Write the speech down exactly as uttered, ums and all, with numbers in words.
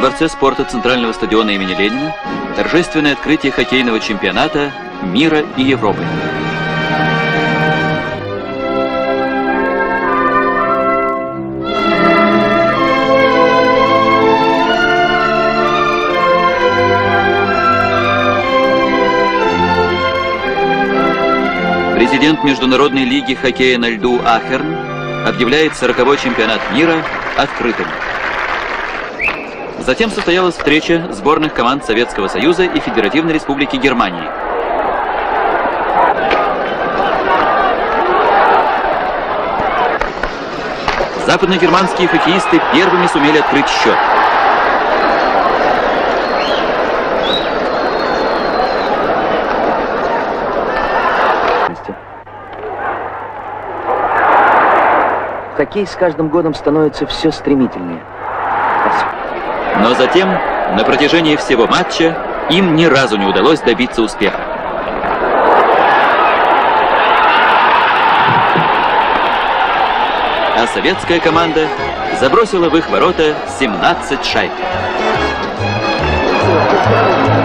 Дворце спорта Центрального стадиона имени Ленина торжественное открытие хоккейного чемпионата мира и Европы. Президент Международной лиги хоккея на льду Ахерн объявляет сороковой чемпионат мира открытым. Затем состоялась встреча сборных команд Советского Союза и Федеративной Республики Германии. Западногерманские хоккеисты первыми сумели открыть счет. Хоккей с каждым годом становится все стремительнее. Но затем, на протяжении всего матча, им ни разу не удалось добиться успеха. А советская команда забросила в их ворота семнадцать шайб.